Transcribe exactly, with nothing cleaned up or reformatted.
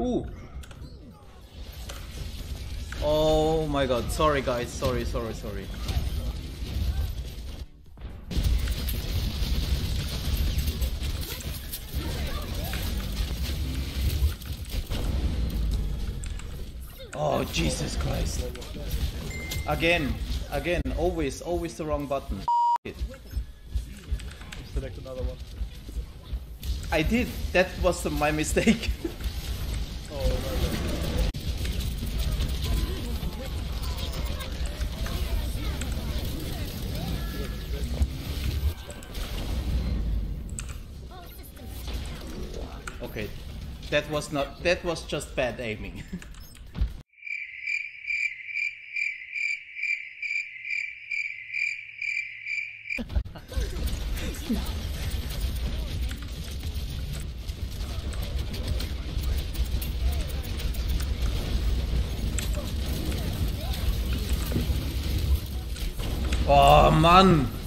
Ooh. Oh my god, sorry guys, sorry, sorry, sorry. Oh Jesus Christ. Again, again, always, always the wrong button. It. Select another one. I did, that was the, my mistake. Oh, right. Okay, that was not, that was just bad aiming. Oh Mann!